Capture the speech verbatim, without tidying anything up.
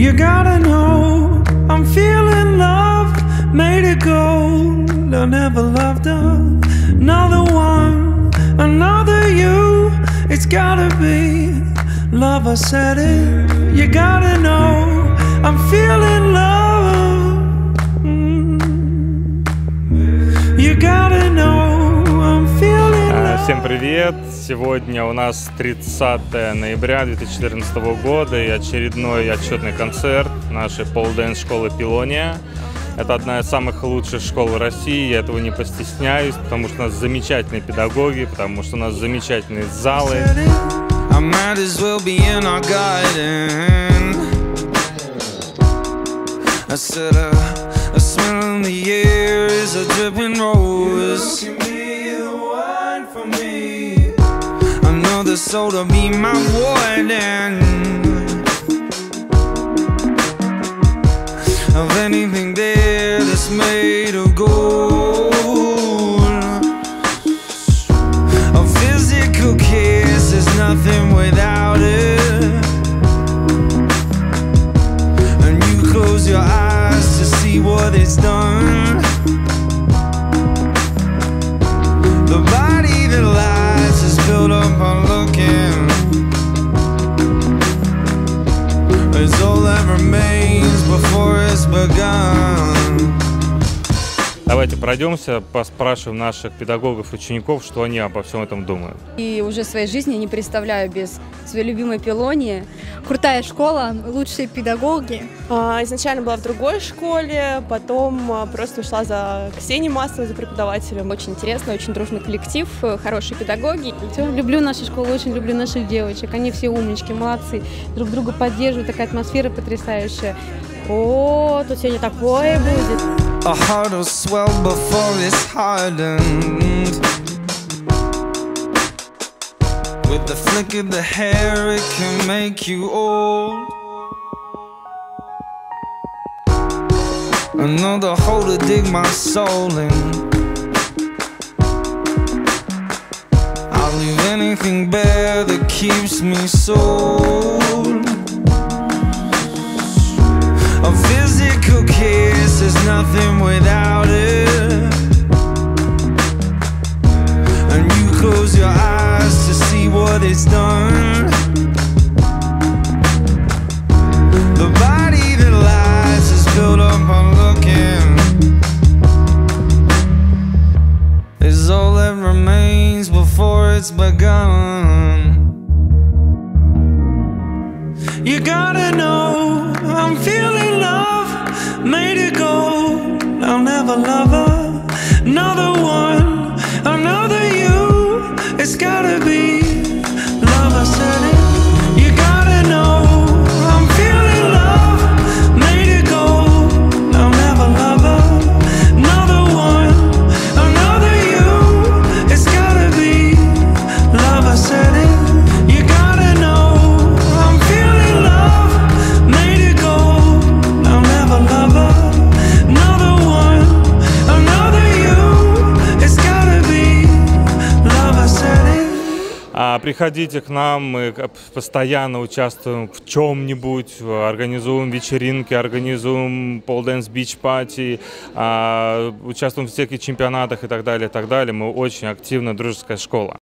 You gotta know I'm feeling love, made it gold. I never loved another one, another you. It's gotta be love, I said it. You gotta know I'm feeling love. Mm. You gotta know I'm feeling love. Всем привет! Сегодня у нас тридцатое ноября две тысячи четырнадцатого года и очередной отчетный концерт нашей пол-дэнс школы Пилония. Это одна из самых лучших школ России, я этого не постесняюсь, потому что у нас замечательные педагоги, потому что у нас замечательные залы. I might as well be in our garden. I said a, a smell in the air is a dripping rose. You can be the one for me. Another soul to be my warden. Of anything there that's made of gold. A physical kiss is nothing without it. And you close your eyes to see what it's done. The body that lies is built up on looking. It's all that remains before it's begun. Давайте пройдемся, поспрашиваем наших педагогов, учеников, что они обо всем этом думают. И уже своей жизни не представляю без своей любимой Пилонии. Крутая школа, лучшие педагоги. Изначально была в другой школе, потом просто ушла за Ксенией Масловой, за преподавателем. Очень интересно, очень дружный коллектив, хорошие педагоги. Все, люблю нашу школу, очень люблю наших девочек. Они все умнички, молодцы, друг друга поддерживают, такая атмосфера потрясающая. О, тут сегодня такое будет. A heart will swell before it's hardened. With the flick of the hair, it can make you old. Another hole to dig my soul in. I'll leave anything bare that keeps me sold. A physical kiss is nothing without it. And you close your eyes to see what it's done. The body that lies is built up on looking. Is all that remains before it's begun. You gotta know I'm feeling love, made it gold. I'll never love another one, another you. It's gotta be love, I said it. You gotta know I'm feeling love, made it gold. I'll never love another one, another you. It's gotta be love, I said it. You gotta know I'm feeling love, made it gold. I'll never love another one, another you. It's gotta be love, I said it. А приходите к нам, мы постоянно участвуем в чем-нибудь, организуем вечеринки, организуем пол-дэнс бич-пати, участвуем в всяких чемпионатах и так далее, и так далее. Мы очень активная дружеская школа.